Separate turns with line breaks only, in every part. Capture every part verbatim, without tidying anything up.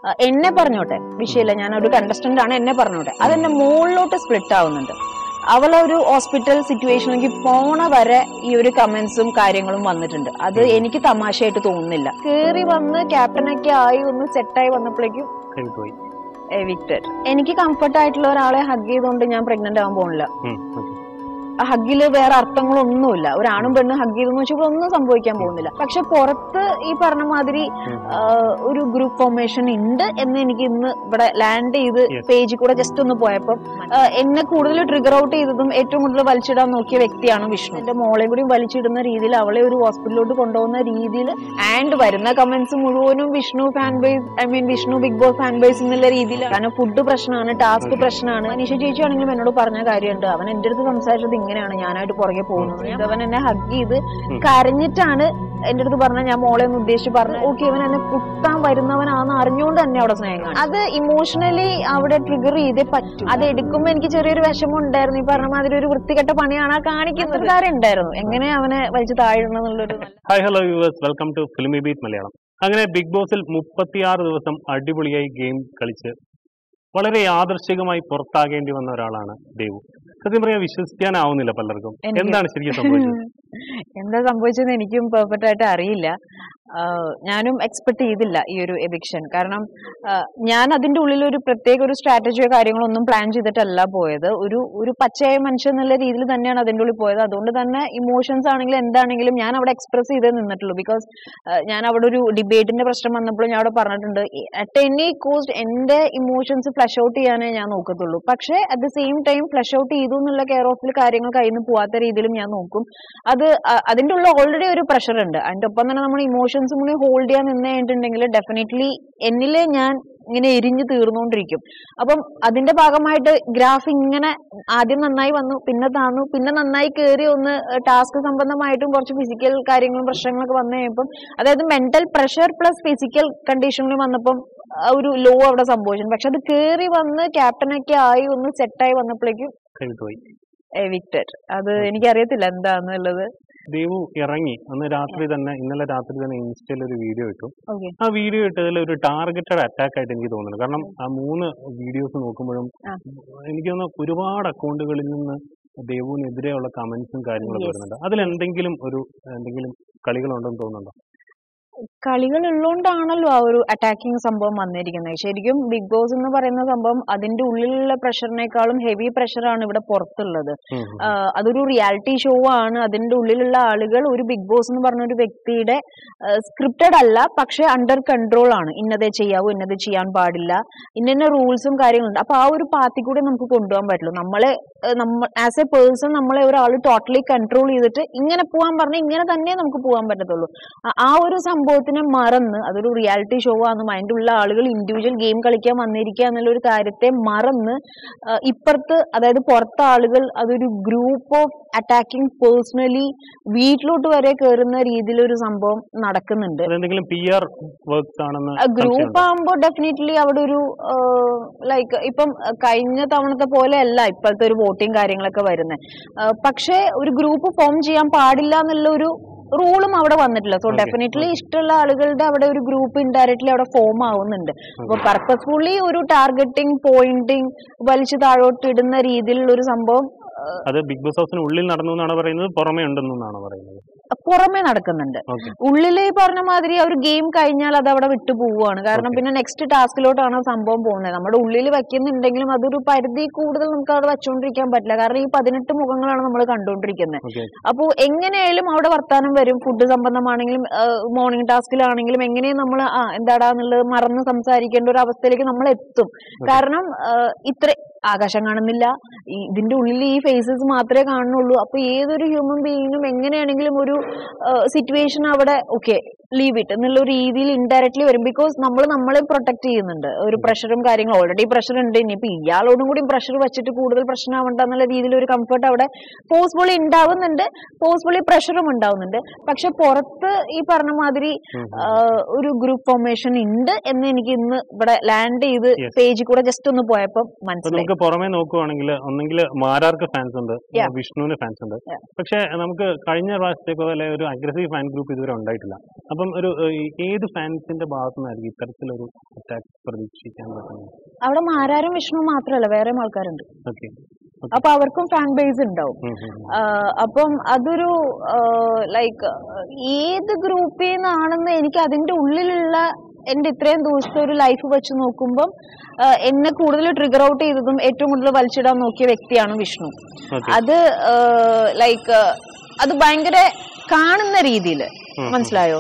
എന്നെ പറഞ്ഞോട്ടെ വിഷയമില്ല, ഞാൻ ഒരു കണ്ടസ്റ്റന്റ് ആണ്, എന്നെ പറഞ്ഞോട്ടെ, അതെന്റെ മുകളിലോട്ട് സ്പ്ലിറ്റ് ആവുന്നുണ്ട്. അവളൊരു ഹോസ്പിറ്റൽ സിറ്റുവേഷനിലേക്ക് പോണ വരെ ഈ ഒരു കമന്റ്സും കാര്യങ്ങളും വന്നിട്ടുണ്ട്. അത് എനിക്ക് തമാശയായിട്ട് തോന്നുന്നില്ല. കേറി വന്ന് ക്യാപ്റ്റനൊക്കെ ആയി ഒന്ന് സെറ്റായി വന്നപ്പോഴേക്കും എവിക്റ്റഡ്. എനിക്ക് കംഫർട്ട് ആയിട്ടുള്ള ഒരാളെ ഹഗ് ചെയ്തുകൊണ്ട് ഞാൻ പ്രഗ്നന്റ് ആവാൻ പോണില്ല. ഹഗ്ഗില് വേറെ അർത്ഥങ്ങളൊന്നുമില്ല. ഒരാണും പെണ്ണും ഹഗ് ചെയ്തെന്ന് വെച്ചപ്പോൾ ഒന്നും സംഭവിക്കാൻ പോകുന്നില്ല. പക്ഷെ പുറത്ത് ഈ പറഞ്ഞ മാതിരി ഒരു ഗ്രൂപ്പ് ഫോർമേഷൻ ഉണ്ട് എന്ന് എനിക്ക് ഇന്ന് ഇവിടെ ലാൻഡ് ചെയ്ത് പേജിൽ കൂടെ ജസ്റ്റ് ഒന്ന് പോയപ്പോൾ എന്നെ കൂടുതൽ ട്രിഗർ ഔട്ട് ചെയ്തതും ഏറ്റവും കൂടുതൽ വലിച്ചിടാൻ നോക്കിയ വ്യക്തിയാണ് വിഷ്ണു. എന്റെ മോളെ കൂടി വലിച്ചിടുന്ന രീതിയിൽ, അവളെ ഒരു ഹോസ്പിറ്റലിലോട്ട് കൊണ്ടുപോകുന്ന രീതിയിൽ, ആൻഡ് വരുന്ന കമന്റ്സ് മുഴുവനും Vishnu fan base, I mean Vishnu Bigg Boss fan base എന്നുള്ള രീതിയിൽ. കാരണം ഫുഡ് പ്രശ്നമാണ്, ടാസ്ക് പ്രശ്നമാണ്. അനീഷ ചേച്ചി ആണെങ്കിലും എന്നോട് പറഞ്ഞ കാര്യമുണ്ട്. അവൻ എന്റെ അടുത്ത് സംസാരിച്ചത് ഇങ്ങനെയാണ്, ഞാനായിട്ട് പുറകെ പോകുന്നത്. അവൻ എന്നെ ഹഗ് ചെയ്ത് കരഞ്ഞിട്ടാണ് എന്റെ അടുത്ത് പറഞ്ഞ, ഞാൻ മോളെ ഒന്ന് ഉദ്ദേശിച്ച് പറഞ്ഞു, ഓക്കെ ഇവൻ എന്നെ കുത്താൻ വരുന്നവനാന്ന് അറിഞ്ഞുകൊണ്ട് തന്നെ അവിടെ സ്നേഹം. അത് ഇമോഷണലി അവിടെ ട്രിഗർ ചെയ്തേ പറ്റും. അത് എടുക്കുമ്പോ എനിക്ക് ചെറിയൊരു വിഷമം ഉണ്ടായിരുന്നു. ഈ പറഞ്ഞ മാതിരി ഒരു വൃത്തികെട്ട പണിയാണ് ആ കാണിക്കുന്ന കാര്യം ഉണ്ടായിരുന്നു. എങ്ങനെ അവനെ വലിച്ചു താഴെന്നുള്ളൊരു.
Hi hello viewers, welcome to Filmibeat Malayalam. അങ്ങനെ ബിഗ് ബോസിൽ മുപ്പത്തിയാറ് ദിവസം അടിപൊളിയായി ഗെയിം കളിച്ച് വളരെ യാദൃശ്ചികമായി പുറത്താകേണ്ടി വന്ന ഒരാളാണ് ദേവു. സത്യം പറയാൻ വിശ്വസിക്കാനാവുന്നില്ല പലർക്കും. എന്താണ് ശരിക്കും സംഭവിച്ചത്?
എന്താ സംഭവിച്ചതെന്ന് എനിക്കും പെർഫെക്റ്റ് ആയിട്ട് അറിയില്ല. ഞാനും എക്സ്പെക്ട് ചെയ്തില്ല ഈ ഒരു എവിക്ഷൻ. കാരണം ഞാൻ അതിന്റെ ഉള്ളിൽ ഒരു പ്രത്യേക ഒരു സ്ട്രാറ്റജിയോ കാര്യങ്ങളോ ഒന്നും പ്ലാൻ ചെയ്തിട്ടല്ല പോയത്. ഒരു ഒരു പച്ചയായ മനുഷ്യൻ എന്നുള്ള രീതിയിൽ തന്നെയാണ് അതിന്റെ ഉള്ളിൽ പോയത്. അതുകൊണ്ട് തന്നെ ഇമോഷൻസ് ആണെങ്കിലും എന്താണെങ്കിലും ഞാൻ അവിടെ എക്സ്പ്രസ് ചെയ്തേ നിന്നിട്ടുള്ളൂ. ബിക്കോസ് ഞാൻ അവിടെ ഒരു ഡിബേറ്റിന്റെ പ്രശ്നം വന്നപ്പോൾ ഞാൻ അവിടെ പറഞ്ഞിട്ടുണ്ട്, അറ്റ് എനി കോസ്റ്റ് എന്റെ ഇമോഷൻസ് ഫ്ലഷ് ഔട്ട് ചെയ്യാനേ ഞാൻ നോക്കത്തുള്ളൂ. പക്ഷേ at the same time flush out ചെയ്തു എന്നുള്ള കെയർ ഓഫിൽ കാര്യങ്ങൾ കയ്യിൽ നിന്ന് പോവാത്ത രീതിയിലും ഞാൻ നോക്കും. അത് അതിന്റെ ഉള്ളിൽ ഓൾറെഡി ഒരു പ്രഷർ ഉണ്ട്. അതിന്റെ ഒപ്പം തന്നെ നമ്മൾ ഇമോഷൻസും കൂടി ഹോൾഡ് ചെയ്യാൻ നിന്ന് കഴിഞ്ഞിട്ടുണ്ടെങ്കിൽ ഡെഫിനറ്റ്ലി എന്നിലെ ഞാൻ ഇങ്ങനെ എരിഞ്ഞു തീർന്നുകൊണ്ടിരിക്കും. അപ്പം അതിന്റെ ഭാഗമായിട്ട് ഗ്രാഫ് ഇങ്ങനെ ആദ്യം നന്നായി വന്നു, പിന്നെ താന്നു, പിന്നെ നന്നായി കയറി ഒന്ന് ടാസ്ക് സംബന്ധമായിട്ടും കുറച്ച് ഫിസിക്കൽ കാര്യങ്ങളും പ്രശ്നങ്ങളൊക്കെ വന്നു കഴിയുമ്പം, അതായത് മെന്റൽ പ്രഷർ പ്ലസ് ഫിസിക്കൽ കണ്ടീഷനിൽ വന്നപ്പം ഒരു ലോ അവിടെ സംഭവിച്ചു. പക്ഷെ അത് കയറി വന്ന് ക്യാപ്റ്റനൊക്കെ ആയി ഒന്ന് സെറ്റായി വന്നപ്പോഴേക്കും എവിക്റ്റഡ്. അത് എനിക്കറിയത്തില്ല എന്താന്നുള്ളത്.
ദേവു ഇറങ്ങി അന്ന് രാത്രി തന്നെ, ഇന്നലെ രാത്രി തന്നെ ഇൻസ്റ്റയിൽ ഒരു വീഡിയോ ഇട്ടു. ആ വീഡിയോ ഇട്ടതിൽ ഒരു ടാർഗറ്റഡ് അറ്റാക്ക് ആയിട്ട് എനിക്ക് തോന്നുന്നു. കാരണം ആ മൂന്ന് വീഡിയോസ് നോക്കുമ്പോഴും എനിക്ക് തോന്നുന്നു ഒരുപാട് അക്കൗണ്ടുകളിൽ നിന്ന് ദേവുവിനെതിരെയുള്ള കമന്റ്സും കാര്യങ്ങളൊക്കെ വരുന്നുണ്ട്. അതിൽ എന്തെങ്കിലും ഒരു എന്തെങ്കിലും കളികളുണ്ടെന്ന് തോന്നുന്നുണ്ടോ?
കളികൾ ഉള്ളതുകൊണ്ടാണല്ലോ ആ ഒരു അറ്റാക്കിങ് സംഭവം വന്നിരിക്കുന്നത്. ശരിക്കും ബിഗ് ബോസ് എന്ന് പറയുന്ന സംഭവം അതിന്റെ ഉള്ളിലുള്ള പ്രഷറിനേക്കാളും ഹെവി പ്രഷറാണ് ഇവിടെ പുറത്തുള്ളത്. അതൊരു റിയാലിറ്റി ഷോ ആണ്. അതിന്റെ ഉള്ളിലുള്ള ആളുകൾ ഒരു ബിഗ് ബോസ് എന്ന് പറഞ്ഞ ഒരു വ്യക്തിയുടെ സ്ക്രിപ്റ്റഡ് അല്ല, പക്ഷെ അണ്ടർ കൺട്രോൾ ആണ്. ഇന്നതേ ചെയ്യാവൂ, ഇന്നത് ചെയ്യാൻ പാടില്ല, ഇന്ന റൂൾസും കാര്യങ്ങളുണ്ട്. അപ്പൊ ആ ഒരു പാത്തി കൂടെ നമുക്ക് കൊണ്ടുപോകാൻ പറ്റുള്ളൂ. നമ്മളെ നമ്മൾ ആസ് എ പേഴ്സൺ നമ്മളെ ഒരാൾ ടോട്ടലി കൺട്രോൾ ചെയ്തിട്ട് ഇങ്ങനെ പോകാൻ പറഞ്ഞാൽ ഇങ്ങനെ തന്നെ നമുക്ക് പോകാൻ പറ്റത്തുള്ളൂ. ആ ഒരു സംഭവത്തിനെ മറന്ന്, അതൊരു റിയാലിറ്റി ഷോ ആണ്, അതിൻ്റെ ഉള്ള ആളുകൾ ഇൻഡിവിജ്വൽ ഗെയിം കളിക്കാൻ വന്നിരിക്കുക എന്നുള്ള ഒരു കാര്യത്തെ മറന്ന് ഇപ്പുറത്ത്, അതായത് പുറത്തെ ആളുകൾ അതൊരു ഗ്രൂപ്പ് ഓഫ് അറ്റാക്കിംഗ് പേഴ്സണലി വീട്ടിലോട്ട് വരെ കയറുന്ന രീതിയിലൊരു സംഭവം നടക്കുന്നുണ്ട്. ഗ്രൂപ്പ് ആകുമ്പോൾ ഡെഫിനറ്റ്ലി അവിടെ ഒരു ലൈക്ക് ഇപ്പം കഴിഞ്ഞ തവണത്തെ പോലെ അല്ല ഇപ്പോഴത്തെ ഒരു വോട്ടിങ് കാര്യങ്ങളൊക്കെ വരുന്നത്. പക്ഷെ ഒരു ഗ്രൂപ്പ് ഫോം ചെയ്യാൻ പാടില്ല എന്നുള്ള ഒരു റൂളും അവിടെ വന്നിട്ടില്ല. സോ ഡെഫിനറ്റ്ലി ഇഷ്ടമുള്ള ആളുകളുടെ അവിടെ ഒരു ഗ്രൂപ്പ് ഇൻഡയറക്ട്ലി അവിടെ ഫോം ആവുന്നുണ്ട്. അപ്പൊ പർപ്പസ്ഫുള്ളി ഒരു ടാർഗറ്റിംഗ്, പോയിന്റിങ്, വലിച്ചു താഴോട്ട് ഇടുന്ന രീതിയിലുള്ള ഒരു സംഭവം
അത് ബിഗ് ബോസ് ഹൗസിന് ഉള്ളിൽ നടന്നു എന്നാണ് പറയുന്നത്, പുറമേ ഉണ്ടെന്നാണ് പറയുന്നത്?
പുറമേ നടക്കുന്നുണ്ട്. ഉള്ളിൽ ഈ പറഞ്ഞ മാതിരി ഒരു ഗെയിം കഴിഞ്ഞാൽ അത് അവിടെ വിട്ടു പോവുകയാണ്. കാരണം പിന്നെ നെക്സ്റ്റ് ടാസ്കിലോട്ടാണ് സംഭവം പോകുന്നത്. നമ്മുടെ ഉള്ളിൽ വെക്കുന്നുണ്ടെങ്കിലും അതൊരു പരിധി കൂടുതൽ നമുക്ക് അവിടെ വെച്ചുകൊണ്ടിരിക്കാൻ പറ്റില്ല. കാരണം ഈ പതിനെട്ട് മുഖങ്ങളാണ് നമ്മൾ കണ്ടുകൊണ്ടിരിക്കുന്നത്. അപ്പോൾ എങ്ങനെയായാലും അവിടെ വർത്താനം വരും. ഫുഡ് സംബന്ധമാണെങ്കിലും മോർണിംഗ് ടാസ്കിലാണെങ്കിലും എങ്ങനെയും നമ്മൾ ആ എന്താടാന്നുള്ളത് മറന്ന് സംസാരിക്കേണ്ട ഒരു അവസ്ഥയിലേക്ക് നമ്മൾ എത്തും. കാരണം ഇത്ര ആകാശം കാണുന്നില്ല, ഇതിന്റെ ഉള്ളിൽ ഈ ഫേസസ് മാത്രമേ കാണുന്നുള്ളൂ. അപ്പൊ ഏതൊരു ഹ്യൂമൻ ബീയിനും എങ്ങനെയാണെങ്കിലും ഒരു സിറ്റുവേഷൻ അവിടെ ഓക്കെ ലീവ് ഇട്ട് എന്നുള്ള ഒരു രീതിയിൽ ഇൻഡയറക്ട്ലി വരും. ബിക്കോസ് നമ്മൾ നമ്മളെ പ്രൊട്ടക്ട് ചെയ്യുന്നുണ്ട്. ഒരു പ്രഷറും കാര്യങ്ങളും ഓൾറെഡി പ്രഷർ ഉണ്ട്, ഇനിയിപ്പോ ഇയാളോടും കൂടി പ്രഷർ വെച്ചിട്ട് കൂടുതൽ പ്രശ്നമാവണ്ട എന്നുള്ള രീതിയിൽ ഒരു കംഫർട്ട് അവിടെ ഫോഴ്സ്ഫുള്ളി ഉണ്ടാവുന്നുണ്ട്, ഫോഴ്സ്ഫുള്ളി പ്രഷറും ഉണ്ടാവുന്നുണ്ട്. പക്ഷെ പുറത്ത് ഈ പറഞ്ഞ മാതിരി ഒരു ഗ്രൂപ്പ് ഫോർമേഷൻ ഉണ്ട് എന്ന് എനിക്ക് ഇന്ന് ഇവിടെ ലാൻഡ് ചെയ്ത് പേജിൽ കൂടെ ജസ്റ്റ് ഒന്ന് പോയപ്പോ മനസ്സിലായി.
പുറമെ നോക്കുവാണെങ്കിൽ ഒന്നെങ്കിൽ മാരാർക്ക് ഫാൻസ് ഉണ്ട്, വിഷ്ണുവിന് ഫാൻസ് ഉണ്ട്. പക്ഷെ നമുക്ക് കഴിഞ്ഞ പ്രാവശ്യത്തെ പോലെ ഒരു അഗ്രസീവ് ഫാൻ ഗ്രൂപ്പ് ഇതുവരെ ഉണ്ടായിട്ടില്ല. അപ്പൊ അപ്പം ഒരു ഏത് ഫാൻസിന്റെ ഭാഗത്തു നിന്നായിരിക്കും ഇത്തരത്തിലൊരു അറ്റാക്ക് പ്രതീക്ഷിക്കാൻ പറ്റുന്നത്?
അവിടെ മാരാരും വിഷ്ണു മാത്രമല്ല, വേറെ ആൾക്കാരുണ്ട്.
ഓക്കെ.
അപ്പൊ അവർക്കും ഫാൻ ബേസ് ഉണ്ടാവും. അപ്പം അതൊരു ലൈക്ക് ഏത് ഗ്രൂപ്പിൽ നിന്നാണെന്ന് എനിക്ക് അതിന്റെ ഉള്ളിലുള്ള എന്റെ ഇത്രയും ദിവസത്തെ ഒരു ലൈഫ് വെച്ച് നോക്കുമ്പോൾ എന്നെ കൂടുതൽ ട്രിഗർ ഔട്ട് ചെയ്തതും ഏറ്റവും കൂടുതൽ വലിച്ചിടാൻ നോക്കിയ വ്യക്തിയാണ് വിഷ്ണു. അത് ലൈക്ക് അത് ഭയങ്കര കാണുന്ന രീതിയിൽ മനസ്സിലായോ?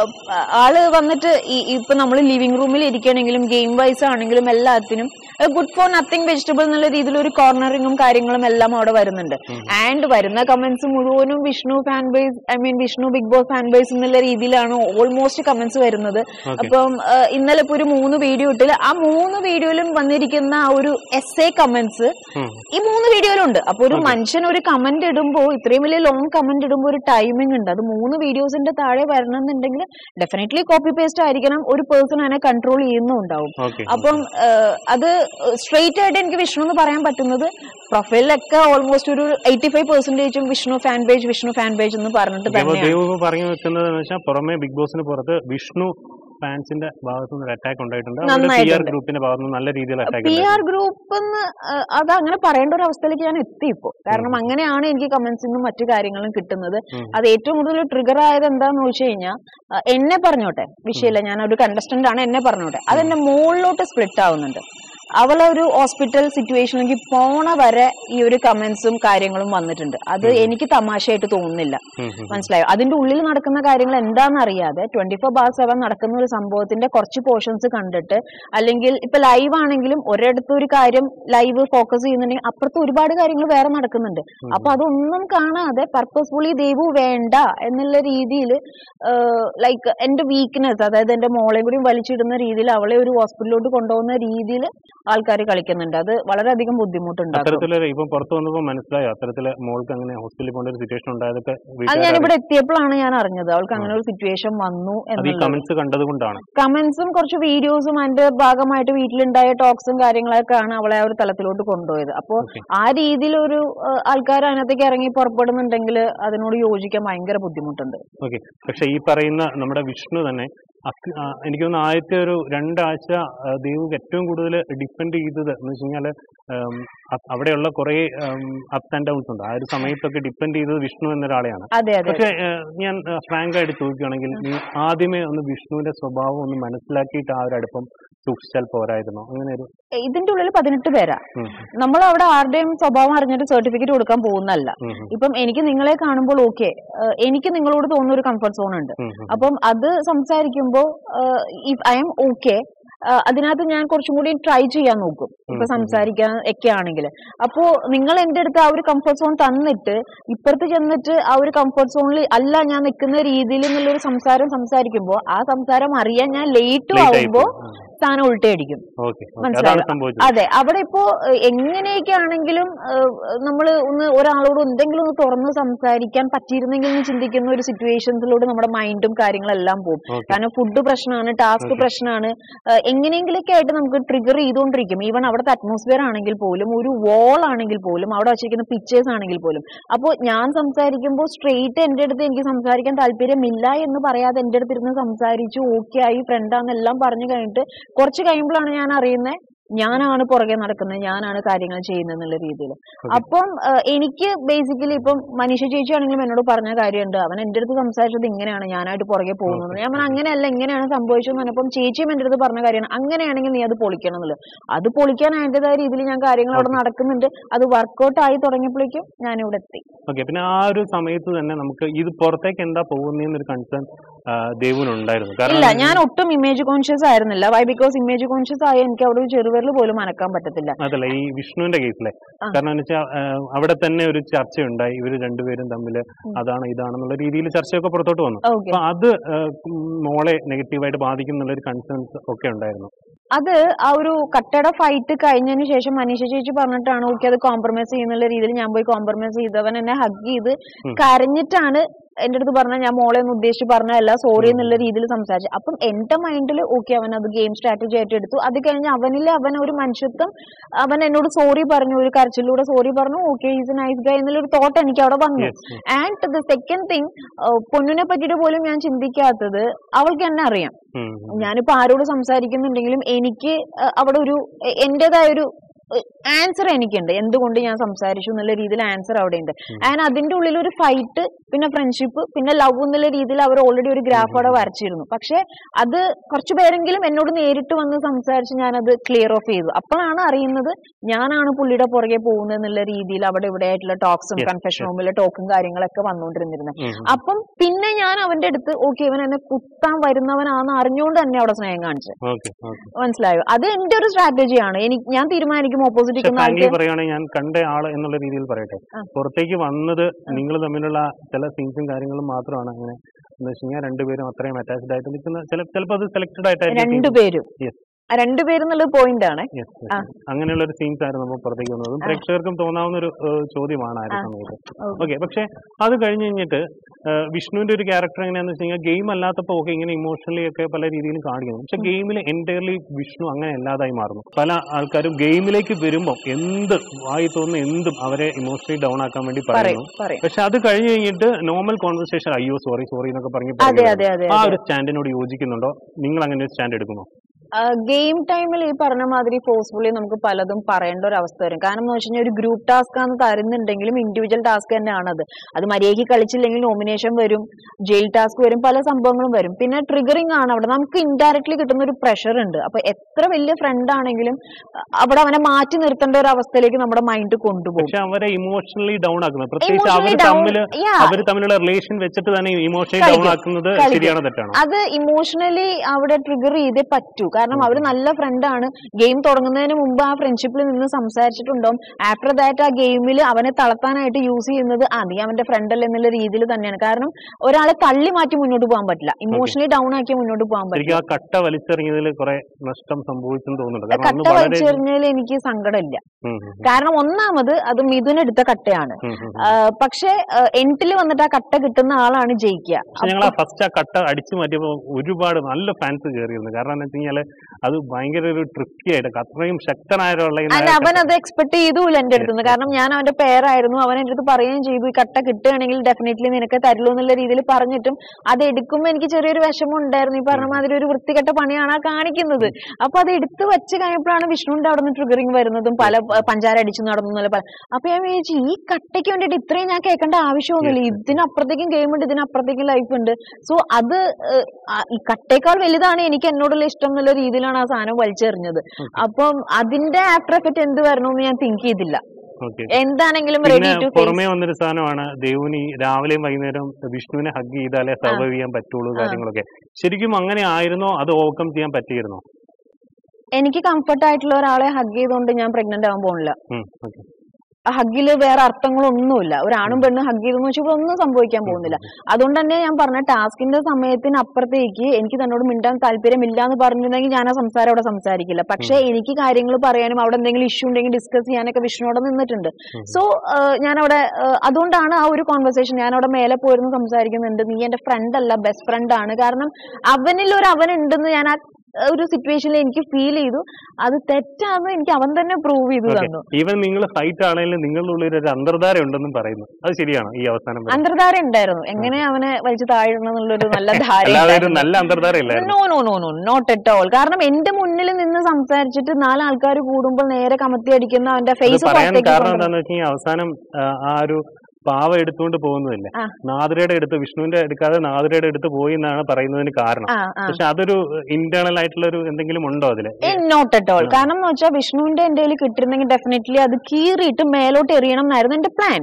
ആള് വന്നിട്ട് ഇപ്പൊ നമ്മൾ ലിവിംഗ് റൂമിൽ ഇരിക്കണെങ്കിലും ഗെയിം വൈസ് ആണെങ്കിലും എല്ലാത്തിനും ഗുഡ് ഫോർ നത്തിങ് വെജിറ്റബിൾ എന്നുള്ള രീതിയിൽ ഒരു കോർണറിങ്ങും കാര്യങ്ങളും എല്ലാം അവിടെ വരുന്നുണ്ട്. ആൻഡ് വരുന്ന കമന്റ്സ് മുഴുവനും Vishnu fan base, I mean Vishnu Bigg Boss fan base എന്നുള്ള രീതിയിലാണ് ഓൾമോസ്റ്റ് കമന്റ്സ് വരുന്നത്. അപ്പം ഇന്നലെ ഇപ്പൊ ഒരു മൂന്ന് വീഡിയോ ഇട്ടില്ല, ആ മൂന്ന് വീഡിയോയിലും വന്നിരിക്കുന്ന ആ ഒരു എസ് എ കമന്റ്സ് ഈ മൂന്ന് വീഡിയോയിലുണ്ട്. അപ്പൊ ഒരു മനുഷ്യൻ ഒരു കമന്റ് ഇടുമ്പോ, ഇത്രയും വലിയ ലോങ് കമന്റ് ഇടുമ്പോ ഒരു ടൈമിംഗ് ഉണ്ട്. അത് മൂന്ന് വീഡിയോസിന്റെ താഴെ വരണമെന്നുണ്ടെങ്കിൽ ഡെഫിനറ്റ്ലി കോപ്പി പേസ്റ്റ് ആയിരിക്കണം. ഒരു പേഴ്സൺ അതിനെ കൺട്രോൾ ചെയ്യുന്നുണ്ടാവും. അപ്പം അത് സ്ട്രെയിറ്റ് ആയിട്ട് എനിക്ക് വിഷ്ണു എന്ന് പറയാൻ പറ്റുന്നത് പ്രൊഫൈലിലൊക്കെ ഓൾമോസ്റ്റ് ഒരു എയ്റ്റി ഫൈവ് പെർസെന്റേജും Vishnu fan page Vishnu fan page എന്ന് പറഞ്ഞിട്ട്
തന്നെയാണ് പറഞ്ഞു വെക്കുന്നത്. പുറമെ ബിഗ് ബോസിന് പുറത്ത് വിഷ്ണു ഫാൻസിന്റെ ഭാഗത്തു നിന്ന് അറ്റാക്ക് ഉണ്ടായിട്ടുണ്ട്. ഗ്രൂപ്പിന്റെ ഭാഗത്ത് നിന്ന് നല്ല രീതിയിൽ
പി ആർ ഗ്രൂപ്പ് അത് അങ്ങനെ പറയേണ്ട ഒരു അവസ്ഥയിലേക്ക് ഞാൻ എത്തി ഇപ്പോ. കാരണം അങ്ങനെയാണ് എനിക്ക് കമന്റ്സിനും മറ്റു കാര്യങ്ങളും കിട്ടുന്നത്. അത് ഏറ്റവും കൂടുതൽ ട്രിഗർ ആയത് എന്താന്ന് വെച്ച് കഴിഞ്ഞാൽ, എന്നെ പറഞ്ഞോട്ടെ വിഷയമില്ല, ഞാൻ ഒരു കണ്ടസ്റ്റന്റ് ആണ്, എന്നെ പറഞ്ഞോട്ടെ, അതെന്റെ മുകളിലോട്ട് സ്പ്ലിറ്റ് ആവുന്നുണ്ട്. അവളൊരു ഹോസ്പിറ്റൽ സിറ്റുവേഷനിലേക്ക് പോണ വരെ ഈ ഒരു കമന്റ്സും കാര്യങ്ങളും വന്നിട്ടുണ്ട്. അത് എനിക്ക് തമാശയായിട്ട് തോന്നുന്നില്ല, മനസ്സിലായോ? അതിന്റെ ഉള്ളിൽ നടക്കുന്ന കാര്യങ്ങൾ എന്താണെന്ന് അറിയാതെ ട്വന്റി ഫോർ ബാർ സെവൻ നടക്കുന്ന ഒരു സംഭവത്തിന്റെ കുറച്ച് പോർഷൻസ് കണ്ടിട്ട്, അല്ലെങ്കിൽ ഇപ്പൊ ലൈവ് ആണെങ്കിലും ഒരിടത്ത് ഒരു കാര്യം ലൈവ് ഫോക്കസ് ചെയ്യുന്നുണ്ടെങ്കിൽ അപ്പുറത്ത് ഒരുപാട് കാര്യങ്ങൾ വേറെ നടക്കുന്നുണ്ട്. അപ്പൊ അതൊന്നും കാണാതെ പർപ്പസ്ഫുള്ളി ദേവു വേണ്ട എന്നുള്ള രീതിയിൽ ലൈക്ക് എന്റെ വീക്ക്നെസ്, അതായത് എന്റെ മോളെ കൂടി വലിച്ചിടുന്ന രീതിയിൽ അവളെ ഒരു ഹോസ്പിറ്റലിലോട്ട് കൊണ്ടുപോകുന്ന രീതിയിൽ ആൾക്കാർ കളിക്കുന്നുണ്ട്. അത് വളരെയധികം ബുദ്ധിമുട്ടുണ്ടാകും. അത് ഞാൻ ഇവിടെ എത്തിയപ്പോഴാണ് ഞാൻ അറിഞ്ഞത് അവൾക്ക് അങ്ങനെ ഒരു സിറ്റുവേഷൻ വന്നു എന്നുള്ളത്. കമന്റ്സും കുറച്ച് വീഡിയോസും അതിന്റെ ഭാഗമായിട്ട് വീട്ടിലുണ്ടായ ടോക്സും കാര്യങ്ങളൊക്കെയാണ് അവളെ ആ ഒരു തലത്തിലോട്ട് കൊണ്ടുപോയത്. അപ്പോ ആ രീതിയിൽ ഒരു ആൾക്കാർ അതിനകത്തേക്ക് ഇറങ്ങി പുറപ്പെടുന്നുണ്ടെങ്കിൽ അതിനോട് യോജിക്കാൻ ഭയങ്കര ബുദ്ധിമുട്ടുണ്ട്.
പക്ഷെ ഈ പറയുന്ന നമ്മുടെ വിഷ്ണു തന്നെ എനിക്ക് തോന്നുന്നു ആദ്യത്തെ ഒരു രണ്ടാഴ്ച ദേവു ഏറ്റവും കൂടുതൽ ഡിപ്പെൻഡ് ചെയ്തത് എന്ന് വെച്ച് കഴിഞ്ഞാൽ അവിടെയുള്ള കുറെ അപ്സ് ആൻഡ് ഡൗൺസ് ഉണ്ട്. ആ ഒരു സമയത്തൊക്കെ ഡിപ്പെൻഡ് ചെയ്തത് വിഷ്ണു എന്നൊരാളെയാണ്. പക്ഷെ ഞാൻ ഫ്രാങ്ക് ആയിട്ട് ചോദിക്കുകയാണെങ്കിൽ, നീ ആദ്യമേ ഒന്ന് വിഷ്ണുവിന്റെ സ്വഭാവം ഒന്ന് മനസ്സിലാക്കിയിട്ട് ആ ഒരു അടുപ്പം സൂക്ഷിച്ചാൽ പോരായിരുന്നോ? അങ്ങനെ ഒരു
ഇതിന്റെ ഉള്ളിൽ പതിനെട്ട് പേരാ. നമ്മൾ അവിടെ ആരുടെയും സ്വഭാവം അറിഞ്ഞിട്ട് സർട്ടിഫിക്കറ്റ് കൊടുക്കാൻ പോകുന്നല്ല. ഇപ്പം എനിക്ക് നിങ്ങളെ കാണുമ്പോൾ ഓക്കെ, എനിക്ക് നിങ്ങളോട് തോന്നുന്ന ഒരു കംഫർട്ട് സോൺ ഉണ്ട്. അപ്പം അത് സംസാരിക്കുമ്പോൾ ഐ എം ഓക്കെ, അതിനകത്ത് ഞാൻ കുറച്ചും കൂടി ട്രൈ ചെയ്യാൻ നോക്കും ഇപ്പൊ സംസാരിക്കാൻ ഒക്കെ ആണെങ്കിൽ. അപ്പോ നിങ്ങൾ എന്റെ അടുത്ത് ആ ഒരു കംഫർട്ട് സോൺ തന്നിട്ട് ഇപ്പുറത്ത് ചെന്നിട്ട് ആ ഒരു കംഫർട്ട് സോണിൽ അല്ല ഞാൻ നിൽക്കുന്ന രീതിയിൽ എന്നുള്ളൊരു സംസാരം സംസാരിക്കുമ്പോ ആ സംസാരം അറിയാൻ ഞാൻ ലേറ്റും ആവുമ്പോ സ്ഥാനം ഉൾട്ടയടിക്കും. മനസ്സിലായോ? അതെ, അവിടെ ഇപ്പോ എങ്ങനെയൊക്കെ ആണെങ്കിലും നമ്മൾ ഒന്ന് ഒരാളോട് എന്തെങ്കിലും ഒന്ന് തുറന്ന് സംസാരിക്കാൻ പറ്റിയിരുന്നെങ്കിൽ എന്ന് ചിന്തിക്കുന്ന ഒരു സിറ്റുവേഷൻസിലൂടെ നമ്മുടെ മൈൻഡും കാര്യങ്ങളെല്ലാം പോകും. കാരണം ഫുഡ് പ്രശ്നമാണ്, ടാസ്ക് പ്രശ്നമാണ്, എങ്ങനെയെങ്കിലൊക്കെ ആയിട്ട് നമുക്ക് ട്രിഗർ ചെയ്തുകൊണ്ടിരിക്കും. ഈവൻ അവിടുത്തെ അറ്റ്മോസ്ഫിയർ ആണെങ്കിൽ പോലും, ഒരു വോൾ ആണെങ്കിൽ പോലും, അവിടെ വെച്ചിരിക്കുന്ന പിക്ചേഴ്സ് ആണെങ്കിൽ പോലും. അപ്പോൾ ഞാൻ സംസാരിക്കുമ്പോൾ സ്ട്രെയിറ്റ് എന്റെ അടുത്ത് എനിക്ക് സംസാരിക്കാൻ താല്പര്യമില്ല എന്ന് പറയാതെ എന്റെ അടുത്ത് ഇരുന്ന് സംസാരിച്ചു ഓക്കെ ആയി ഫ്രണ്ടാന്നെല്ലാം പറഞ്ഞു കഴിഞ്ഞിട്ട് കുറച്ച് കഴിയുമ്പോഴാണ് ഞാൻ അറിയുന്നത് ഞാനാണ് പുറകെ നടക്കുന്നത്, ഞാനാണ് കാര്യങ്ങൾ ചെയ്യുന്നത് എന്നുള്ള രീതിയിൽ. അപ്പം എനിക്ക് ബേസിക്കലി ഇപ്പം മനീഷ ചേച്ചി ആണെങ്കിലും എന്നോട് പറഞ്ഞ കാര്യമുണ്ട്, അവൻ എന്റെ അടുത്ത് സംസാരിച്ചത് ഇങ്ങനെയാണ്, ഞാനായിട്ട് പുറകെ പോകുന്നത്. ഞാൻ പറഞ്ഞ അങ്ങനെയല്ല, ഇങ്ങനെയാണ് സംഭവിച്ചതെന്ന് പറഞ്ഞപ്പം ചേച്ചിയും എന്റെ അടുത്ത് പറഞ്ഞ കാര്യമാണ്, അങ്ങനെയാണെങ്കിൽ നീ അത് പൊളിക്കണം എന്നുള്ളത്. അത് പൊളിക്കാൻ അതിൻ്റെതായ രീതിയിൽ ഞാൻ കാര്യങ്ങൾ അവിടെ നടക്കുന്നുണ്ട്. അത് വർക്ക്ഔട്ട് ആയി തുടങ്ങിയപ്പോഴേക്കും ഞാനിവിടെ എത്തി.
ഓക്കെ, പിന്നെ ആ ഒരു സമയത്ത് തന്നെ നമുക്ക് ഇത് പുറത്തേക്ക് എന്താ പോകുന്നൊരു കൺസേൺ ദേവുനുണ്ടായിരുന്നു?
ഇല്ല, ഞാൻ ഒട്ടും ഇമേജ് കോൺഷ്യസ് ആയിരുന്നില്ല. വൈ ബിക്കോസ് ഇമേജ് കോൺഷ്യസ് ആയ എനിക്ക് അവിടെ ഒരു ചെറുവിരൽ പോലും അനക്കാൻ പറ്റത്തില്ല.
അതല്ല ഈ വിഷ്ണുവിന്റെ കേസിലെ, കാരണം എന്ന് വെച്ചാൽ അവിടെ തന്നെ ഒരു ചർച്ചയുണ്ടായി, ഇവര് രണ്ടുപേരും തമ്മിൽ അതാണ് ഇതാണെന്നുള്ള രീതിയിൽ ചർച്ചയൊക്കെ പുറത്തോട്ട് വന്നു. അപ്പൊ അത് മോളെ നെഗറ്റീവായിട്ട് ബാധിക്കുന്നുള്ള ഒരു കൺസേൺസ് ഒക്കെ ഉണ്ടായിരുന്നു.
അത് ആ ഒരു കട്ടട ഫൈറ്റ് കഴിഞ്ഞതിന് ശേഷം മനീഷ ചേച്ചി പറഞ്ഞിട്ടാണ് ഓക്കെ അത് കോംപ്രമൈസ് ചെയ്യുന്നുള്ള രീതിയിൽ ഞാൻ പോയി കോംപ്രമൈസ് ചെയ്തവൻ എന്നെ ഹഗ് ചെയ്ത് കരഞ്ഞിട്ടാണ് എന്റെ അടുത്ത് പറഞ്ഞാൽ ഞാൻ മോളെ ഒന്ന് ഉദ്ദേശിച്ച് പറഞ്ഞല്ല, സോറി എന്നുള്ള രീതിയിൽ സംസാരിച്ചു. അപ്പം എന്റെ മൈൻഡിൽ ഓക്കെ അവൻ അത് ഗെയിം സ്ട്രാറ്റജി ആയിട്ട് എടുത്തു. അത് കഴിഞ്ഞ് അവനിൽ അവൻ ഒരു മനുഷ്യത്വം, അവൻ എന്നോട് സോറി പറഞ്ഞു, ഒരു കരച്ചിലൂടെ സോറി പറഞ്ഞു, okay is a nice guy എന്നുള്ളൊരു തോട്ട് എനിക്ക് അവിടെ വന്നു. ആൻഡ് ദ സെക്കൻഡ് തിങ്, പൊന്നിനെ പറ്റിയിട്ട് പോലും ഞാൻ ചിന്തിക്കാത്തത്, അവൾക്ക് എന്നെ അറിയാം. ഞാനിപ്പോ ആരോട് സംസാരിക്കുന്നുണ്ടെങ്കിലും എനിക്ക് അവിടെ ഒരു എന്റേതായ ഒരു ആൻസർ എനിക്കുണ്ട്, എന്തുകൊണ്ട് ഞാൻ സംസാരിച്ചു എന്നുള്ള രീതിയിൽ ആൻസർ അവിടെ ഉണ്ട്. ആൻഡ് അതിന്റെ ഉള്ളിൽ ഒരു ഫൈറ്റ്, പിന്നെ ഫ്രണ്ട്ഷിപ്പ്, പിന്നെ ലവ് എന്നുള്ള രീതിയിൽ അവർ ഓൾറെഡി ഒരു ഗ്രാഫ് അവിടെ വരച്ചിരുന്നു. പക്ഷെ അത് കുറച്ചു പേരെങ്കിലും എന്നോട് നേരിട്ട് വന്ന് സംസാരിച്ച് ഞാനത് ക്ലിയർ ഓഫ് ചെയ്തു. അപ്പോഴാണ് അറിയുന്നത് ഞാനാണ് പുള്ളിയുടെ പുറകെ പോകുന്നത് എന്നുള്ള രീതിയിൽ അവിടെ ഇവിടെ ആയിട്ടുള്ള ടോക്സും കൺഫെഷൻ റൂമിലെ ടോക്കും കാര്യങ്ങളൊക്കെ വന്നുകൊണ്ടിരുന്നിരുന്നത്. അപ്പം പിന്നെ ഞാൻ അവന്റെ അടുത്ത് ഓക്കെ ഇവൻ എന്നെ കുത്താൻ വരുന്നവനാണെന്ന് അറിഞ്ഞുകൊണ്ട് തന്നെ അവിടെ സ്നേഹം കാണിച്ചു. മനസ്സിലായോ? അത് എന്റെ ഒരു സ്ട്രാറ്റജിയാണ്. എനിക്ക് ഞാൻ തീരുമാനിക്കും ഓപ്പോസിറ്റ്
പറയുകയാണെങ്കിൽ ഞാൻ കണ്ട ആള് എന്നുള്ള രീതിയിൽ പറയട്ടെ, പുറത്തേക്ക് വന്നത് നിങ്ങൾ തമ്മിലുള്ള ചില സീൻസും കാര്യങ്ങളും മാത്രമാണ്. അങ്ങനെ എന്ന് വെച്ച് കഴിഞ്ഞാൽ രണ്ടുപേരും അത്രയും അറ്റാച്ച്ഡ് ആയിട്ട് നിൽക്കുന്ന ചിലപ്പോൾ അത് സെലക്ടഡ് ആയിട്ടായിരിക്കും രണ്ടുപേരും
രണ്ടുപേരെന്നുള്ള പോയിന്റ് ആണ്.
അങ്ങനെയുള്ള ഒരു സീൻസ് ആയിരുന്നു നമ്മൾ പുറത്തേക്ക് വന്നതും പ്രേക്ഷകർക്കും തോന്നാവുന്ന ഒരു ചോദ്യമാണ് ആ ഒരു സമയത്ത്. ഓക്കെ, പക്ഷെ അത് കഴിഞ്ഞ് കഴിഞ്ഞിട്ട് വിഷ്ണുവിന്റെ ഒരു ക്യാരക്ടർ എങ്ങനെയാന്ന് വെച്ച് കഴിഞ്ഞാൽ ഗെയിം അല്ലാത്തപ്പോൾ ഒക്കെ ഇങ്ങനെ ഇമോഷണലി ഒക്കെ പല രീതിയിലും കാണിക്കുന്നു. പക്ഷെ ഗെയിമിൽ എൻറ്റയർലി വിഷ്ണു അങ്ങനെ അല്ലാതായി മാറുന്നു. പല ആൾക്കാരും ഗെയിമിലേക്ക് വരുമ്പോൾ എന്ത് വായി തോന്നുന്നു എന്തും അവരെ ഇമോഷണലി ഡൗൺ ആക്കാൻ വേണ്ടി പറയുന്നു. പക്ഷെ അത് കഴിഞ്ഞ് കഴിഞ്ഞിട്ട് നോർമൽ കോൺവെർസേഷൻ അയ്യോ സോറി സോറി എന്നൊക്കെ പറഞ്ഞ് ആ ഒരു സ്റ്റാൻഡിനോട് യോജിക്കുന്നുണ്ടോ? നിങ്ങൾ അങ്ങനെ ഒരു സ്റ്റാൻഡ് എടുക്കുമോ?
ഗെയിം ടൈമിൽ ഈ പറഞ്ഞ മാതിരി ഫോഴ്സ്ഫുള്ളി നമുക്ക് പലതും പറയേണ്ട ഒരു അവസ്ഥ വരും. കാരണം എന്ന് വെച്ച് കഴിഞ്ഞാൽ ഒരു ഗ്രൂപ്പ് ടാസ്ക് ആണ് തരുന്നുണ്ടെങ്കിലും ഇൻഡിവിജ്വൽ ടാസ്ക് തന്നെയാണ് അത്. അത് മര്യാദയ്ക്ക് കളിച്ചില്ലെങ്കിൽ നോമിനേഷൻ വരും, ജയിൽ ടാസ്ക് വരും, പല സംഭവങ്ങളും വരും. പിന്നെ ട്രിഗറിംഗ് ആണ് അവിടെ, നമുക്ക് ഇൻഡയറക്ട്ലി കിട്ടുന്ന ഒരു പ്രഷർ ഉണ്ട്. അപ്പൊ എത്ര വലിയ ഫ്രണ്ട് ആണെങ്കിലും അവിടെ അവനെ മാറ്റി നിർത്തേണ്ട ഒരു അവസ്ഥയിലേക്ക് നമ്മുടെ മൈൻഡ് കൊണ്ടുപോകും.
അവരെ ഇമോഷണലി ഡൗൺ ആക്കുന്നത്, പ്രത്യേകിച്ച് അവർ തമ്മിൽ അവർ തമ്മിലുള്ള റിലേഷൻ വെച്ചിട്ട് തന്നെ ഇമോഷണലി ഡൗൺ ആക്കുന്നത് ശരിയാണോ തെറ്റാണോ?
അത് ഇമോഷണലി അവിടെ ട്രിഗർ ചെയ്തേ പറ്റൂ. കാരണം അവർ നല്ല ഫ്രണ്ടാണ്. ഗെയിം തുടങ്ങുന്നതിന് മുമ്പ് ആ ഫ്രണ്ട്ഷിപ്പിൽ നിന്ന് സംസാരിച്ചിട്ടുണ്ടാവും. ആഫ്റ്റർ ദാറ്റ് ആ ഗെയിമിൽ അവനെ തളർത്താനായിട്ട് യൂസ് ചെയ്യുന്നത് ആ നീ അവന്റെ ഫ്രണ്ട് അല്ല എന്നുള്ള രീതിയിൽ തന്നെയാണ്. കാരണം ഒരാളെ തള്ളി മാറ്റി മുന്നോട്ട് പോകാൻ പറ്റില്ല, ഇമോഷണലി ഡൗൺ ആക്കി മുന്നോട്ട് പോകാൻ പറ്റില്ല.
കട്ട വലിച്ചെറിഞ്ഞതിൽ കുറെ നഷ്ടം സംഭവിച്ചെന്ന് തോന്നുന്നുണ്ട്.
കട്ട വലിച്ചെറിഞ്ഞതിൽ എനിക്ക് സങ്കടമില്ല. കാരണം ഒന്നാമത് അത് മിഥുൻ എടുത്ത കട്ടയാണ്. പക്ഷെ എൻഡിൽ വന്നിട്ട് ആ കട്ട കിട്ടുന്ന ആളാണ് ജയിക്കുക.
ഞങ്ങൾ ഫസ്റ്റ് ആ കട്ട അടിച്ചു മാറ്റിയപ്പോൾ ഒരുപാട് നല്ല ഫാൻസ് കയറിയിരുന്നു. കാരണം എന്ന് വെച്ച് കഴിഞ്ഞാൽ അത് ഭയങ്കര ഒരു ട്രിക്കി ആയിട്ട് അത്രയും ശക്തനായുള്ള
അവൻ അത് എക്സ്പെക്ട് ചെയ്തൂല എന്റെ അടുത്ത്. കാരണം ഞാൻ അവന്റെ പേരായിരുന്നു, അവൻ എന്റെ അടുത്ത് പറയുകയും ചെയ്തു ഈ കട്ട കിട്ടുകയാണെങ്കിൽ ഡെഫിനറ്റ്ലി നിനക്ക് തരുള്ളൂ എന്നുള്ള രീതിയിൽ പറഞ്ഞിട്ടും അത് എടുക്കുമ്പോൾ എനിക്ക് ചെറിയൊരു വിഷമം ഉണ്ടായിരുന്നു. ഈ പറഞ്ഞ മാതിരി ഒരു വൃത്തികെട്ട പണിയാണ് ആ കാണിക്കുന്നത്. അപ്പൊ അത് എടുത്ത് വെച്ച് കഴിഞ്ഞപ്പോഴാണ് വിഷ്ണുവിന്റെ അവിടെ നിന്ന് ട്രിഗറിങ് വരുന്നതും പല പഞ്ചാര അടിച്ചു നടന്നു. പല അപ്പൊ ഞാൻ വിചാരിച്ചു ഈ കട്ടയ്ക്ക് വേണ്ടിയിട്ട് ഇത്രയും ഞാൻ കേൾക്കേണ്ട ആവശ്യമൊന്നുമില്ല. ഇതിനപ്പുറത്തേക്കും ഗെയിം ഉണ്ട്, ഇതിനപ്പുറത്തേക്കും ലൈഫ് ഉണ്ട്. സോ അത് ഈ കട്ടേക്കാൾ വലുതാണ് എനിക്ക് എന്നോടുള്ള ഇഷ്ടം എന്നുള്ള രീതിയിലാണ് ആ സാധനം വലിച്ചെറിഞ്ഞത്. അപ്പം അതിന്റെ ആഫ്റ്റർ എഫക്ട് എന്ത് വരണമെന്ന് ഞാൻ തിങ്ക് ചെയ്തില്ല. എന്താണെങ്കിലും
പുറമേ വന്നൊരു സാധനമാണ് ദേവുനി രാവിലെയും വൈകുന്നേരം വിഷ്ണുവിനെ ഹഗ് ചെയ്താലേ സർവൈവ് ചെയ്യാൻ പറ്റുള്ളൂ കാര്യങ്ങളൊക്കെ. ശരിക്കും അങ്ങനെ ആയിരുന്നോ? അത് ഓവർകം ചെയ്യാൻ പറ്റിയിരുന്നോ?
എനിക്ക് കംഫർട്ട് ആയിട്ടുള്ള ഒരാളെ ഹഗ് ചെയ്തുകൊണ്ട് ഞാൻ പ്രഗ്നന്റ് ആവാൻ പോണില്ല. ഹഗ്ഗില് വേറെ അർത്ഥങ്ങളൊന്നുമില്ല. ഒരാണും പെണ്ണും ഹഗ് ചെയ്തെന്ന് വെച്ചാൽ ഒന്നും സംഭവിക്കാൻ പോകുന്നില്ല. അതുകൊണ്ട് തന്നെ ഞാൻ പറഞ്ഞ ടാസ്കിന്റെ സമയത്തിന് അപ്പുറത്തേക്ക് എനിക്ക് തന്നോട് മിണ്ടാൻ താല്പര്യമില്ല എന്ന് പറഞ്ഞിരുന്നെങ്കിൽ ഞാൻ ആ സംസാരം അവിടെ സംസാരിക്കില്ല. പക്ഷെ എനിക്ക് കാര്യങ്ങൾ പറയാനും അവിടെ എന്തെങ്കിലും ഇഷ്യൂ ഉണ്ടെങ്കിൽ ഡിസ്കസ് ചെയ്യാനൊക്കെ വിഷ്ണുവിടെ നിന്നിട്ടുണ്ട്. സോ ഞാനവിടെ അതുകൊണ്ടാണ് ആ ഒരു കോൺവെർസേഷൻ ഞാൻ അവിടെ മേലെ പോയിരുന്നു സംസാരിക്കുന്നുണ്ട്. നീ എന്റെ ഫ്രണ്ട് അല്ല, ബെസ്റ്റ് ഫ്രണ്ട് ആണ്. കാരണം അവനിൽ ഒരു അവനുണ്ടെന്ന് ഞാൻ ആ ഒരു സിറ്റുവേഷനിൽ എനിക്ക് ഫീൽ ചെയ്തു. അത് തെറ്റാന്ന് എനിക്ക് അവൻ തന്നെ പ്രൂവ് ചെയ്തു തന്നു.
ഈവൻ നിങ്ങൾ ഫൈറ്റ് ആണെങ്കിലും നിങ്ങളുടെ ഉള്ളിൽ ഒരു അന്തർധാര ഉണ്ടെന്നും പറയുന്നു, അത് ശരിയാണോ? ഈ അവസാനം
അന്തർധാര ഉണ്ടായിരുന്നു. എങ്ങനെ അവനെ വലിച്ചു താഴെന്നുള്ളൊരു നല്ല ധാര
നല്ല അന്തർധാര
no no no no not at all. കാരണം എന്റെ മുന്നിൽ നിന്ന് സംസാരിച്ചിട്ട് നാലാൾക്കാർ കൂടുമ്പോൾ നേരെ കമത്തി അടിക്കുന്ന അവന്റെ ഫേസ്
കാരണം എന്താണെന്ന് വെച്ചാൽ അവസാനം ആ ഒരു പാവ എടുത്തുകൊണ്ട് പോകുന്നതില്ല, നാദിരയുടെ അടുത്ത് വിഷ്ണുവിന്റെ എടുക്കാതെ നാദിരയുടെ അടുത്ത് പോയി എന്നാണ് പറയുന്നതിന് കാരണം. പക്ഷെ അതൊരു ഇന്റേണൽ ആയിട്ടുള്ള ഒരു എന്തെങ്കിലും ഉണ്ടോ അതില്?
Not at all. കാരണം എന്ന് വെച്ചാൽ വിഷ്ണുവിന്റെ എന്റെ കയ്യിൽ കിട്ടിയിരുന്നെങ്കിൽ ഡെഫിനറ്റ്ലി അത് കീറിയിട്ട് മേലോട്ട് എറിയണം എന്നായിരുന്നു എന്റെ പ്ലാൻ.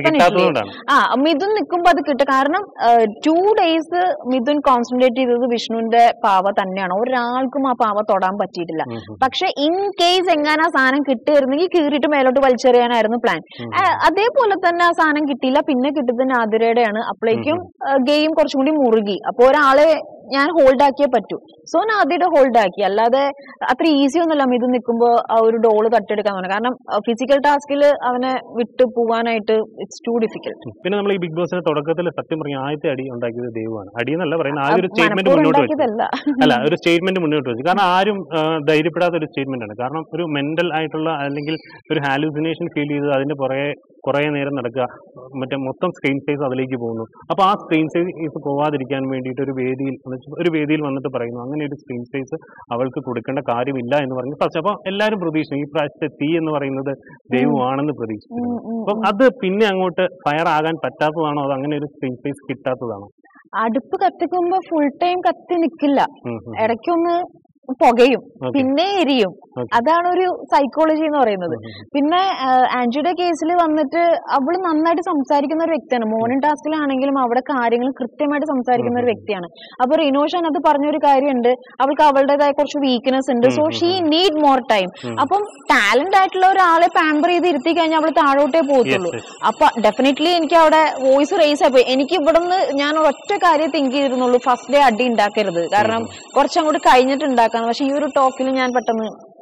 ആ മിഥുൻ നിൽക്കുമ്പോ അത് കിട്ടും. കാരണം ടു ഡേയ്സ് മിഥുൻ കോൺസെൻട്രേറ്റ് ചെയ്തത് വിഷ്ണുവിന്റെ പാവ തന്നെയാണ്. ഒരാൾക്കും ആ പാവ തൊടാൻ പറ്റിയിട്ടില്ല. പക്ഷെ ഇൻ കേസ് എങ്ങനെ ആ സാധനം കിട്ടിയിരുന്നെങ്കിൽ കീറിയിട്ട് മേലോട്ട് വലിച്ചെറിയാനായിരുന്നു പ്ലാൻ. അതേപോലെ തന്നെ ആ സാധനം കിട്ടിയില്ല. പിന്നെ കിട്ടുന്നത് നാദിരയുടെയാണ്. അപ്പോഴേക്കും ഗെയിം കുറച്ചും കൂടി മുറുകി. അപ്പൊ ഒരാളെ ഞാൻ ഹോൾഡ് ആക്കിയേ പറ്റൂ. സോ ഞാൻ ആദ്യമായിട്ട് ഹോൾഡ് ആക്കി. അല്ലാതെ അത്ര ഈസി ഒന്നുമല്ല ഇത് നിൽക്കുമ്പോൾ ആ ഒരു ഡോള് തട്ടിയെടുക്കാൻ തോന്നുന്നത്. കാരണം ഫിസിക്കൽ ടാസ്കിൽ അവനെ വിട്ട് പോവാനായിട്ട് ഇറ്റ്സ് ടു ഡിഫിക്കൽട്ട്.
പിന്നെ നമ്മൾ ഈ ബിഗ് ബോസിന്റെ തുടക്കത്തിൽ സത്യം പറഞ്ഞ ആദ്യത്തെ അടി ഉണ്ടാക്കിയത് ദേവുവാണ്. അടി എന്നല്ല പറയുന്നത്, ആ ഒരു സ്റ്റേറ്റ്മെന്റ് മുന്നോട്ട് വെച്ചു. അല്ല, ഒരു സ്റ്റേറ്റ്മെന്റ് മുന്നോട്ട് വെച്ചു. കാരണം ആരും ധൈര്യപ്പെടാത്ത ഒരു സ്റ്റേറ്റ്മെന്റ് ആണ്. കാരണം ഒരു മെന്റൽ ആയിട്ടുള്ള അല്ലെങ്കിൽ ഒരു ഹാലൂസിനേഷൻ ഫീൽ ചെയ്ത് അതിന്റെ പുറകെ കുറെ നേരം നടക്കുക, മറ്റേ മൊത്തം സ്ക്രീൻ സൈസ് അതിലേക്ക് പോകുന്നു. അപ്പൊ ആ സ്ക്രീൻ സൈസ് പോവാതിരിക്കാൻ വേണ്ടിയിട്ട് ഒരു വേദിയിൽ ഒരു വേദിയിൽ വന്നിട്ട് പറയുന്നു അങ്ങനെ ഒരു സ്ക്രീൻ സൈസ് അവൾക്ക് കൊടുക്കേണ്ട കാര്യമില്ല എന്ന് പറഞ്ഞു ഫസ്റ്റ്. അപ്പൊ എല്ലാവരും പ്രതീക്ഷിച്ചു ഈ പ്രാവശ്യത്തെ തീ എന്ന് പറയുന്നത് ദേവു ആണെന്ന് പ്രതീക്ഷിച്ചു. അപ്പം അത് പിന്നെ അങ്ങോട്ട് ഫയർ ആകാൻ പറ്റാത്തതാണോ അതോ അങ്ങനെ ഒരു സ്ക്രീൻ സൈസ് കിട്ടാത്തതാണോ?
അടുപ്പ് കത്തിക്കുമ്പോ ഫുൾ ടൈം കത്തി നിക്കില്ല, ഇടയ്ക്കൊന്ന് പുകയും പിന്നെ എരിയും. അതാണ് ഒരു സൈക്കോളജി എന്ന് പറയുന്നത്. പിന്നെ ആൻജിയുടെ കേസിൽ വന്നിട്ട് അവള് നന്നായിട്ട് സംസാരിക്കുന്ന ഒരു വ്യക്തിയാണ്. മോർണിംഗ് ടാസ്കിലാണെങ്കിലും അവിടെ കാര്യങ്ങൾ കൃത്യമായിട്ട് സംസാരിക്കുന്ന ഒരു വ്യക്തിയാണ്. അപ്പൊ റിനോഷ് അത് പറഞ്ഞൊരു കാര്യമുണ്ട്, അവൾക്ക് അവളുടേതായ കുറച്ച് വീക്ക്നെസ് ഉണ്ട്. So she need more time. അപ്പം ടാലന്റ് ആയിട്ടുള്ള ഒരാളെ പാമ്പർ ചെയ്ത് ഇരുത്തി കഴിഞ്ഞാൽ അവള് താഴോട്ടേ പോകത്തുള്ളൂ. അപ്പൊ ഡെഫിനറ്റ്ലി എനിക്ക് അവിടെ വോയിസ് റേസ് ആയിപ്പോയി. എനിക്ക് ഇവിടെ നിന്ന് ഞാൻ ഒറ്റ കാര്യം തിങ്ക് ചെയ്തിരുന്നുള്ളൂ, ഫസ്റ്റ് ഡേ അടി ഉണ്ടാക്കരുത്, കാരണം കുറച്ചങ്ങോട്ട് കഴിഞ്ഞിട്ട് ഉണ്ടാക്കാം. പക്ഷെ ഈ ഒരു ടോക്കിൽ ഞാൻ പെട്ടെന്ന്